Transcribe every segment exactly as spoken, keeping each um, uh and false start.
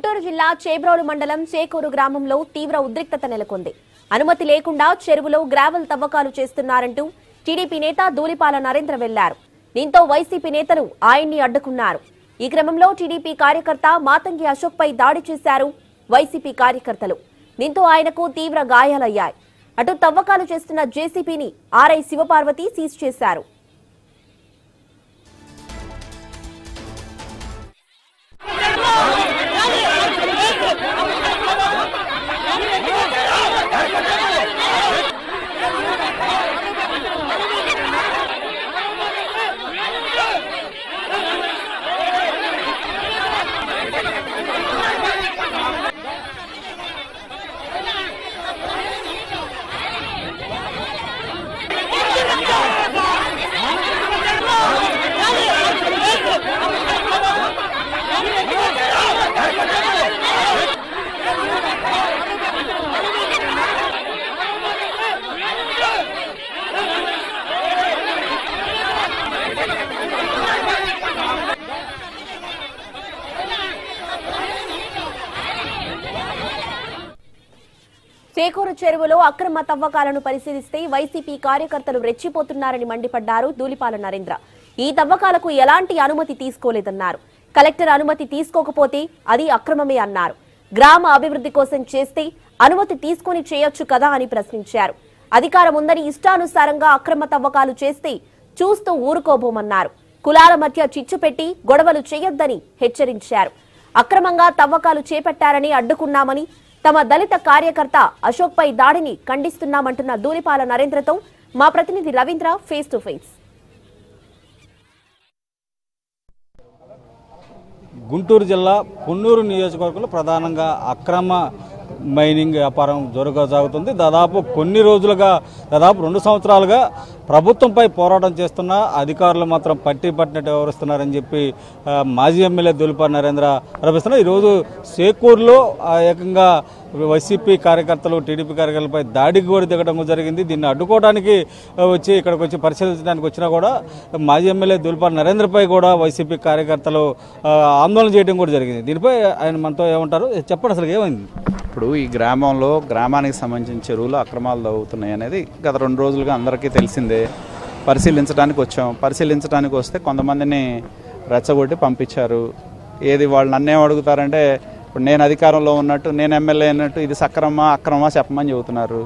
గుంటూరు జిల్లా చేబ్రోలు మండలం చేకూరు గ్రామంలో తీవ్ర ఉద్రిక్తత నెలకొంది. అనుమతి లేకుండా చెరువులో గ్రావెల్ తవ్వకాలు చేస్తున్నారంటూ టీడీపీ నేత ధూళిపాల నరేంద్ర వెళ్లారు. దీంతో వైసీపీ నేతలు ఆయన్ని అడ్డుకున్నారు. ఈ క్రమంలో టీడీపీ కార్యకర్త మాతంగి అశోక్ పై దాడి చేశారు వైసీపీ కార్యకర్తలు. దీంతో ఆయనకు తీవ్ర గాయాలయ్యాయి. అటు తవ్వకాలు చేస్తున్న జేసీపీని ఆర్ఐ శివపార్వతి సీజ్ చేశారు. చేకూరు చెరువులో అక్రమ తవ్వకాలను పరిశీలిస్తే వైసీపీ కార్యకర్తలు రెచ్చిపోతున్నారని మండిపడ్డారు ధూళిపాల నరేంద్ర. ఈ తవ్వకాలకు ఎలాంటి అనుమతి తీసుకోలేదన్నారు. కలెక్టర్ అనుమతి తీసుకోకపోతే అది అక్రమమే అన్నారు. గ్రామ అభివృద్ధి కోసం చేస్తే అనుమతి తీసుకుని చేయొచ్చు కదా అని ప్రశ్నించారు. అధికారం ఉందని ఇష్టానుసారంగా అక్రమ తవ్వకాలు చేస్తే చూస్తూ ఊరుకోబోమన్నారు. కులాల మధ్య చిచ్చు పెట్టి గొడవలు చేయొద్దని హెచ్చరించారు. అక్రమంగా తవ్వకాలు చేపట్టారని అడ్డుకున్నామని, తమ దళిత కార్యకర్త అశోక్ పై దాడిని ఖండిస్తున్నామంటున్న ధూళిపాల నరేంద్రతో మా ప్రతినిధి Ravindra face to face. Guntur జిల్లా పొన్నూరు నియోజకవర్గంలో ప్రధానంగా అక్రమ మైనింగ్ వ్యాపారం జరగసాగుతుంది. దాదాపు కొన్ని రోజులుగా దాదాపు రెండు సంవత్సరాలుగా ప్రభుత్వంపై పోరాటం చేస్తున్న అధికారులు మాత్రం పట్టి పట్టినట్టు వ్యవహరిస్తున్నారని చెప్పి మాజీ ఎమ్మెల్యే ధూళిపాల నరేంద్ర ఆరోపిస్తున్నారు. ఈరోజు చేకూరులో ఏకంగా వైసీపీ కార్యకర్తలు టీడీపీ కార్యకర్తలపై దాడికి కూడా దిగడం జరిగింది. దీన్ని అడ్డుకోవడానికి వచ్చి ఇక్కడికి వచ్చి పరిశీలించడానికి వచ్చినా కూడా మాజీ ఎమ్మెల్యే ధూళిపాల నరేంద్రపై కూడా వైసీపీ కార్యకర్తలు ఆందోళన చేయడం కూడా జరిగింది. దీనిపై ఆయన మనతో ఏమంటారు చెప్పండి, అసలు ఏమైంది? ఇప్పుడు ఈ గ్రామంలో గ్రామానికి సంబంధించిన చెరువులు అక్రమాలు తవ్వుతున్నాయి అనేది గత రెండు రోజులుగా అందరికీ తెలిసిందే. పరిశీలించడానికి వచ్చాం. పరిశీలించడానికి వస్తే కొంతమందిని రెచ్చగొట్టి పంపించారు. ఏది వాళ్ళు నన్నేం అడుగుతారంటే, ఇప్పుడు నేను అధికారంలో ఉన్నట్టు, నేను ఎమ్మెల్యే అన్నట్టు ఇది సక్రమా అక్రమా చెప్పమని చెబుతున్నారు.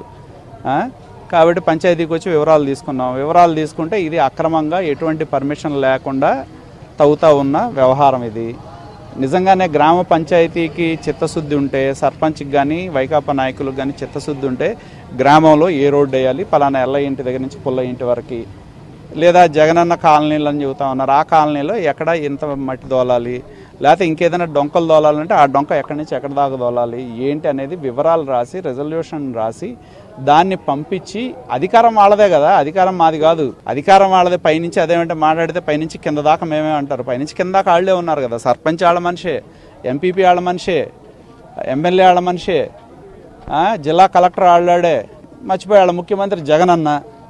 కాబట్టి పంచాయతీకి వచ్చి వివరాలు తీసుకున్నాం. వివరాలు తీసుకుంటే ఇది అక్రమంగా ఎటువంటి పర్మిషన్ లేకుండా తవ్వుతా ఉన్న వ్యవహారం. ఇది నిజంగానే గ్రామ పంచాయతీకి చిత్తశుద్ధి ఉంటే, సర్పంచ్కి కానీ వైకాపా నాయకులకు కానీ చిత్తశుద్ధి ఉంటే గ్రామంలో ఏ రోడ్డు వేయాలి, పలానా ఎల్ల ఇంటి దగ్గర నుంచి పుల్ల ఇంటి వరకు, లేదా జగనన్న కాలనీలు అని చెబుతా ఉన్నారు, ఆ కాలనీలో ఎక్కడ ఎంత మట్టి దోలాలి, లేకపోతే ఇంకేదైనా డొంకలు దోలాలంటే ఆ డొంక ఎక్కడి నుంచి ఎక్కడి దాకా దోలాలి ఏంటి అనేది వివరాలు రాసి రెజల్యూషన్ రాసి దాన్ని పంపించి, అధికారం వాళ్ళదే కదా, అధికారం మాది కాదు, అధికారం వాళ్ళదే. పైనుంచి అదేమంటే మాట్లాడితే పైనుంచి కింద దాకా మేమే అంటారు. పైనుంచి కింద దాకా వాళ్ళే ఉన్నారు కదా. సర్పంచ్ వాళ్ళ మనిషే, ఎంపీపీ వాళ్ళ మనిషే, ఎమ్మెల్యే వాళ్ళ మనిషే, జిల్లా కలెక్టర్ ఆళ్ళాడే, మర్చిపోయాళ్ళ ముఖ్యమంత్రి జగనన్న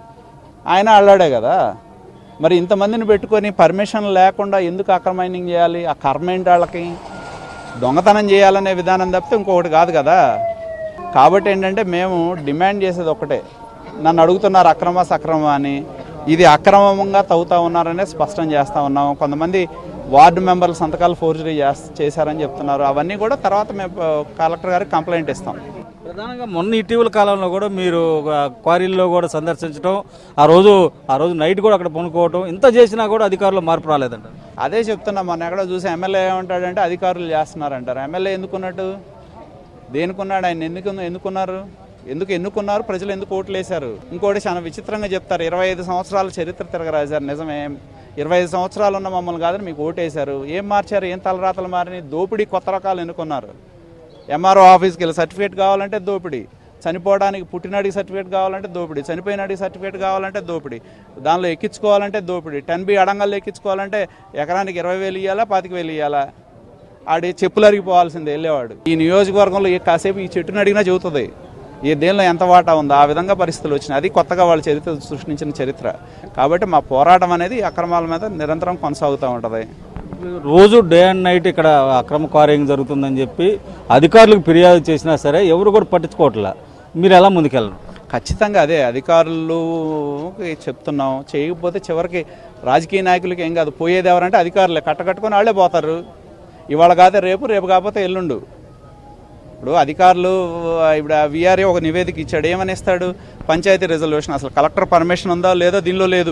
ఆయన ఆళ్ళాడే కదా. మరి ఇంతమందిని పెట్టుకొని పర్మిషన్ లేకుండా ఎందుకు అక్రమ మైనింగ్ చేయాలి? ఆ కర్మ ఏంటి వాళ్ళకి? దొంగతనం చేయాలనే విధానం తప్పితే ఇంకొకటి కాదు కదా. కాబట్టి ఏంటంటే మేము డిమాండ్ చేసేది ఒకటే, నన్ను అడుగుతున్నారు అక్రమ సక్రమ అని. ఇది అక్రమంగా తవ్వుతూ ఉన్నారనే స్పష్టం చేస్తూ ఉన్నాము. కొంతమంది వార్డు మెంబర్ల సంతకాలు ఫోర్జరీ చేశారని చెప్తున్నారు. అవన్నీ కూడా తర్వాత మేము కలెక్టర్ గారికి కంప్లైంట్ ఇస్తాం. ప్రధానంగా మొన్న ఇటీవల కాలంలో కూడా మీరు క్వారీల్లో కూడా సందర్శించడం, ఆ రోజు ఆ రోజు నైట్ కూడా అక్కడ పనుకోవటం, ఇంత చేసినా కూడా అధికారులు మార్పు రాలేదంట. అదే చెప్తున్నా. మొన్న ఎక్కడో చూసి ఎమ్మెల్యే ఏమంటాడంటే అధికారులు చేస్తున్నారంటారు. ఎమ్మెల్యే ఎందుకున్నట్టు? దేనికున్నాడు ఆయన? ఎందుకు ఎందుకున్నారు ఎందుకు ఎన్నుకున్నారు? ప్రజలు ఎందుకు ఓట్లు వేశారు? ఇంకోటి చాలా విచిత్రంగా చెప్తారు, ఇరవై ఐదు సంవత్సరాల చరిత్ర తిరగరాశారు. నిజమే, ఇరవై ఐదు సంవత్సరాలు ఉన్న మమ్మల్ని కాదని మీకు ఓటు వేశారు. ఏం మార్చారు? ఏం తలరాతలు మారినాయి? దోపిడీ కొత్త రకాలు ఎన్నుకున్నారు. ఎంఆర్ఓ ఆఫీస్కి వెళ్ళి సర్టిఫికేట్ కావాలంటే దోపిడీ, చనిపోవడానికి పుట్టినాడికి సర్టిఫికేట్ కావాలంటే దోపిడీ, చనిపోయినాడికి సర్టిఫికేట్ కావాలంటే దోపిడీ, దానిలో ఎక్కించుకోవాలంటే దోపిడీ, టెన్ బి అడంగల్లో ఎక్కించుకోవాలంటే ఎకరానికి ఇరవై వేలు ఇవ్వాలా, పాతిక వేలు ఇవ్వాలా? ఆడి చెప్పులు అరిగిపోవాల్సిందే వెళ్ళేవాడు. ఈ నియోజకవర్గంలో కాసేపు ఈ చెట్టుని అడిగినా చెబుతుంది ఏ దేనిలో ఎంత వాటా ఉందో. ఆ విధంగా పరిస్థితులు వచ్చినాయి. అది కొత్తగా వాళ్ళ చరిత్ర సృష్టించిన చరిత్ర. కాబట్టి మా పోరాటం అనేది అక్రమాల మీద నిరంతరం కొనసాగుతూ ఉంటుంది. రోజు డే అండ్ నైట్ ఇక్కడ అక్రమ క్వారింగ్ జరుగుతుందని చెప్పి అధికారులకు ఫిర్యాదు చేసినా సరే ఎవరు కూడా పట్టించుకోవట్లే. మీరు ఎలా ముందుకెళ్ళరు? ఖచ్చితంగా అదే అధికారులు చెప్తున్నాం. చేయకపోతే చివరికి రాజకీయ నాయకులకి ఏం కాదు, పోయేది ఎవరంటే అధికారులే. కట్టకట్టుకొని వాళ్ళే పోతారు. ఇవాళ కాదే రేపు, రేపు కాకపోతే ఎల్లుండు. ఇప్పుడు అధికారులు ఇప్పుడు విఆర్ఏ ఒక నివేదిక ఇచ్చాడు, ఏమని ఇస్తాడు? పంచాయతీ రిజల్యూషన్. అసలు కలెక్టర్ పర్మిషన్ ఉందా లేదో దీనిలో లేదు.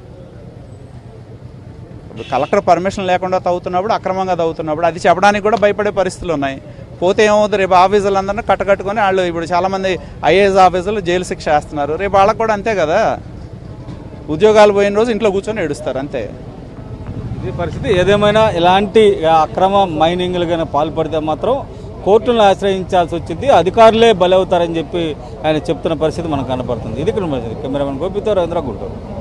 ఇప్పుడు కలెక్టర్ పర్మిషన్ లేకుండా తవ్వుతున్నప్పుడు, అక్రమంగా తవ్వుతున్నప్పుడు అది చెప్పడానికి కూడా భయపడే పరిస్థితులు ఉన్నాయి. పోతే ఏమవుతుంది? రేపు ఆఫీసర్లందరినీ కట్టకట్టుకొని వాళ్ళు ఇప్పుడు చాలామంది ఐఏఎస్ ఆఫీసర్లు జైలు శిక్ష వేస్తున్నారు. రేపు వాళ్ళకు కూడా అంతే కదా, ఉద్యోగాలు పోయిన రోజు ఇంట్లో కూర్చొని ఏడుస్తారు అంతే. ఇది పరిస్థితి. ఏదేమైనా ఇలాంటి అక్రమ మైనింగ్లు కానీ పాల్పడితే మాత్రం కోర్టులను ఆశ్రయించాల్సి వచ్చింది, అధికారులే బలవుతారని చెప్పి ఆయన చెప్తున్న పరిస్థితి మనకు కనపడుతుంది. ఇది ఇక్కడ కెమెరామెన్ గోపితో రవీంద్ర, గుంటూరు.